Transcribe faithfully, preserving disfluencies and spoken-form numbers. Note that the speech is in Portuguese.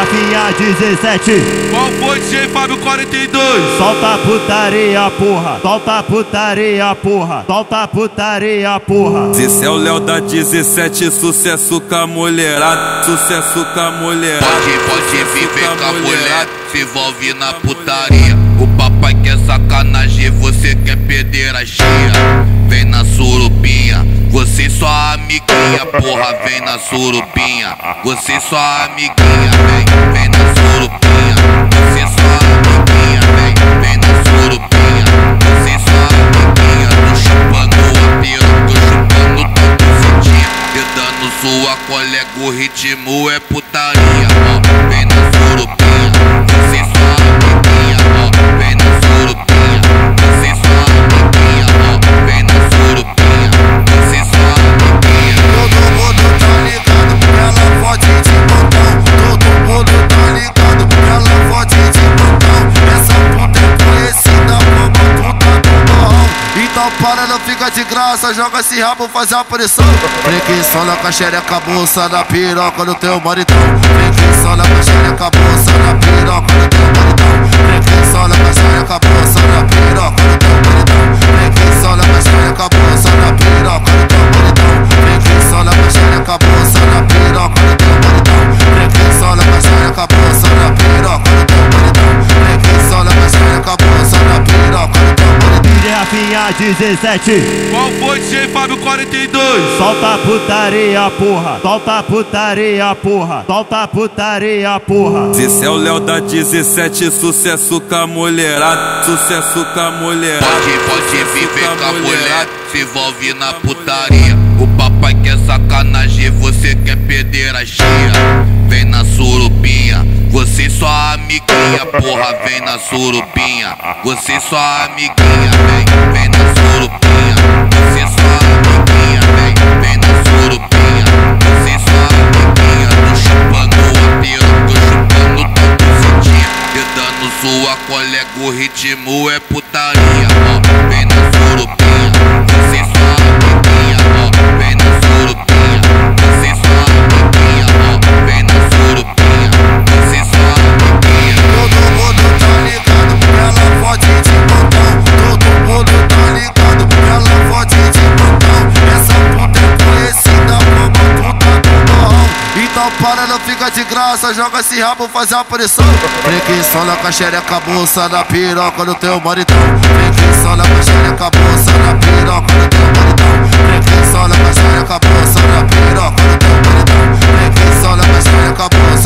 Rafinha dezessete. Qual foi, D J Fábio quarenta e dois? Solta a putaria, porra. Solta a putaria, porra. Solta a putaria, porra. Esse é o Léo da dezessete, sucesso com a mulherada, sucesso com a mulherada. Pode, pode vir, vem com a mulher, se envolve na putaria. O papai quer sacanagem, você quer pederastia. Vem na surubinha, você só amiguinha, porra, vem na surubinha. Você só amiguinha, vem, vem na surubinha. Você só amiguinha, vem, vem na surubinha. Você só amiguinha, tô chupando a piroca, tô chupando tua bucetinha. E dando sua colega, o ritmo é putaria, ó. Vem na surubinha, você só amiguinha, ó. Vem na surubinha, você só amiguinha, ó. Vem na surubinha, você só amiguinha. Todo mundo tá ligado, ela fode de montão. Todo mundo tá ligado, ela fode de montão. Essa puta é conhecida como puta do morrão. Então para, não fica de graça, joga esse rabo, faz a pressão. Preguiça na caxereca, bolsa na piroca no teu maritão. Preguiça na caxereca, bolsa na piroca no teu maritão. Preguiça na caxereca, bolsa na piroca no teu maritão. Preguiça na caxereca, bolsa na piroca no teu maritão. Preguiça na caxereca, bolsa na piroca no teu maritão. Preguiça na caxereca, bolsa na piroca no teu maritão. Preguiça na caxereca, bolsa na piroca no teu maritão. D J Rafinha dezessete. Qual foi, D J Fábio quarenta e dois? Solta a putaria, porra. Solta a putaria, porra. Solta a putaria, porra. Esse é o Léo da dezessete, sucesso com a mulherada, sucesso com a mulherada. Pode, pode vir, vem com a mulher, se envolve na putaria. O papai quer sacanagem, você quer pederastia. Vem na surubinha, você só amiguinha, porra, vem na surubinha. Você só amiguinha, vem, vem na surubinha. Você só amiguinha, vem, vem na surubinha. Você só amiguinha, tô chupando a piroca, tô chupando tua bucetinha. E dando sua colega, o ritmo é putaria, ó. Vem na surubinha, você só amiguinha, ó. Vem na surubinha, você só amiguinha, ó. Vem na surubinha, você só amiguinha. Todo mundo tá ligado, ela fode de montão. Todo mundo tá ligado, ela fode de montão. Essa puta é conhecida como puta do morrão. Então para, não fica de graça, joga esse rabo, faz a pressão. Preguiça na caxereca, bolsa na piroca no teu maritão. Preguiça na caxereca, bolsa na piroca no teu maritão. Preguiça na caxereca, bolsa na piroca no teu maritão. Preguiça na caxereca, bolsa